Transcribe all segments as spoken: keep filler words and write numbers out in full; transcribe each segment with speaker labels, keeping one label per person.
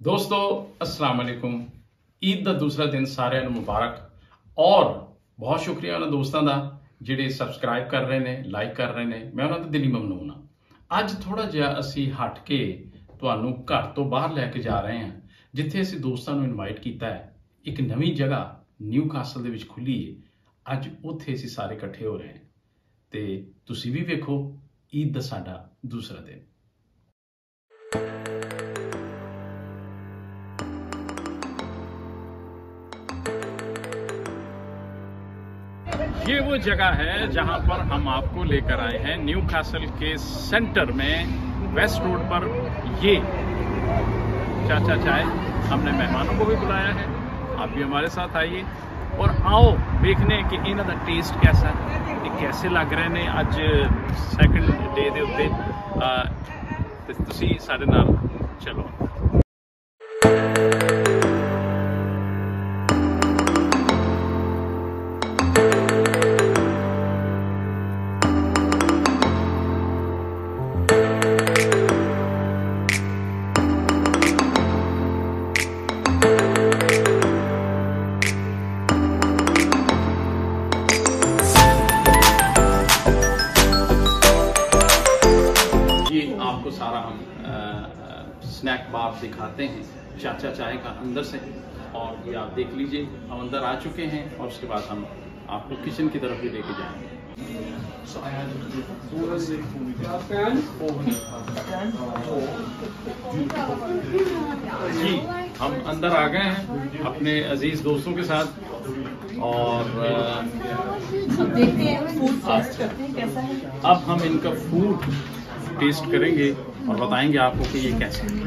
Speaker 1: दोस्तों अस्सलाम वालेकुम। ईद का दूसरा दिन सारे मुबारक और बहुत शुक्रिया उन्होंने दोस्तों का जिहड़े सबसक्राइब कर रहे हैं, लाइक कर रहे हैं। मैं उन्होंने दिली ममनून हाँ। अज थोड़ा जिहा असी हट के तुहानू घर तो बाहर लैके जा रहे हैं, जिथे असी दोस्तों को इनवाइट किया है। एक नवी जगह न्यू कासल दे विच खुली है। अज उत्थे असी सारे इकट्ठे हो रहे हैं ते तुसी भी वेखो ईद दा साडा दूसरा दिन। ये वो जगह है जहां पर हम आपको लेकर आए हैं, न्यू कासल के सेंटर में वेस्ट रोड पर। ये चाचा चाय, हमने मेहमानों को भी बुलाया है, आप भी हमारे साथ आइए और आओ देखने कि इन्हों का टेस्ट कैसा है, ये कैसे लग रहे हैं अज सैकंड डे के उत्ते। तुसी साडे नाल चलो। आपको सारा हम स्नैक बार दिखाते हैं चाचा चाय का अंदर से, और ये आप देख लीजिए हम अंदर आ चुके हैं और उसके बाद हम आपको किचन की तरफ भी लेके जाएंगे। जी हम अंदर आ गए हैं अपने अजीज दोस्तों के साथ और
Speaker 2: देखते हैं फूड टेस्ट करते हैं कैसा है।
Speaker 1: अब हम इनका फूड टेस्ट करेंगे और बताएंगे आपको कि ये कैसे है।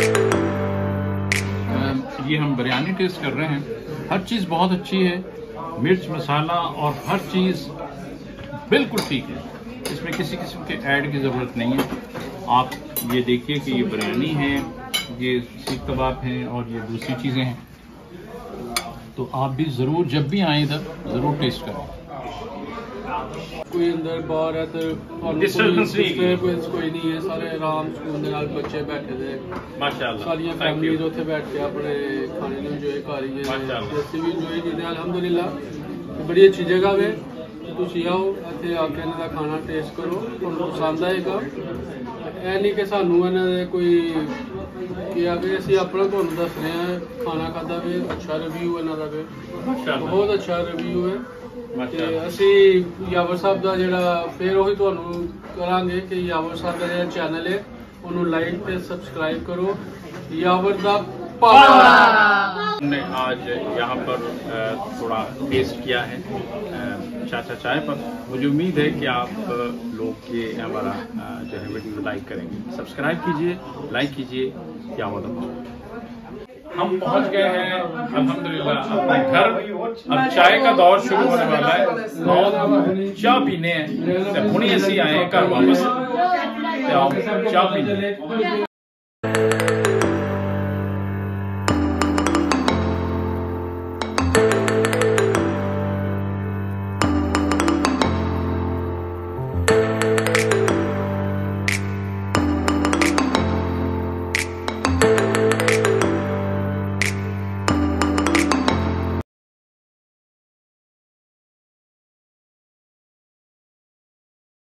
Speaker 1: ये हम बिरयानी टेस्ट कर रहे हैं। हर चीज़ बहुत अच्छी है, मिर्च मसाला और हर चीज़ बिल्कुल ठीक है। इसमें किसी किस्म के ऐड की ज़रूरत नहीं है। आप ये देखिए कि ये बिरयानी है, ये सीख कबाब हैं और ये दूसरी चीज़ें हैं। तो आप भी ज़रूर जब भी आएँ इधर ज़रूर टेस्ट करें।
Speaker 3: कोई अंदर बाहर है तो
Speaker 1: डिस्टर्बेंस
Speaker 3: कोई नहीं है, सारे आराम सुकून दे नाल बच्चे बैठे थे,
Speaker 1: माशाअल्लाह
Speaker 3: सारियां फैमिलीज उत्थे बैठ के अपने खाने ਨੂੰ ਇੰਜੋਏ ਕਰ ਰਹੀ ਹੈ। ਅਸੀਂ ਵੀ ਇੰਜੋਏ ਕੀਤੇ ਅਲਹਮਦੁਲਿਲਾ। ਬੜੀ ਅੱਛੀ ਜਗ੍ਹਾ ਵੇ, ਤੁਸੀਂ ਆਓ ਇੱਥੇ ਆ ਕੇ ਇਹਨਾਂ ਦਾ ਖਾਣਾ ਟੇਸਟ ਕਰੋ, ਤੁਹਾਨੂੰ ਪਸੰਦ ਆਏਗਾ। ਇਹ ਨਹੀਂ ਕਿ ਸਾਨੂੰ ਇਹਨਾਂ ਦੇ ਕੋਈ ਕੀ ਆ ਕਿ ਅਸੀਂ ਆਪਣਾ ਤੁਹਾਨੂੰ ਦੱਸ ਰਹੇ ਹਾਂ ਖਾਣਾ ਖਾਦਾ ਵੇ, ਅੱਛਾ ਰਿਵਿਊ ਇਹਨਾਂ ਦਾ ਵੇ, ਬਹੁਤ ਅੱਛਾ ਰਿਵਿਊ ਹੈ। ਤੇ ਅਸੀਂ ਯਾਵਰ ਸਾਹਿਬ ਦਾ ਜਿਹੜਾ ਫਿਰ ਉਹੀ ਤੁਹਾਨੂੰ ਕਰਾਂਗੇ कि यावर साहब का जो चैनल है उन्होंने लाइक ते सब्सक्राइब करो। Yawar the power.
Speaker 1: हमने आज यहाँ पर थोड़ा टेस्ट किया है चाचा चाय पर। मुझे उम्मीद है कि आप लोग ये हमारा जो है वीडियो लाइक करेंगे। सब्सक्राइब कीजिए, लाइक कीजिए। Yawar the power. हम पहुंच गए हैं अल्हम्दुलिल्लाह अपने घर। अब चाय का दौर शुरू होने वाला है। बहुत चाय पीने हैं, हुणे असी आए घर वापस चाय पीने।